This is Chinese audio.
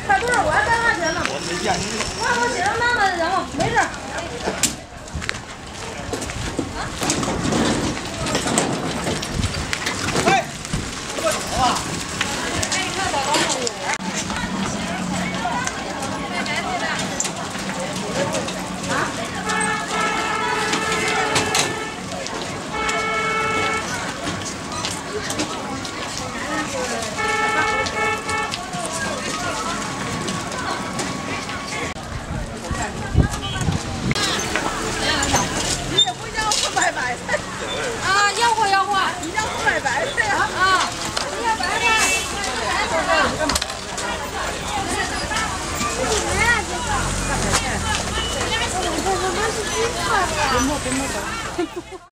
快多少？我还干啥去呢？我街上拿了扔了，没事。 哎，我走啊！ 啊，要货要货， 你要拜拜的呀？ 啊，你要拜拜， 别摸，别摸走。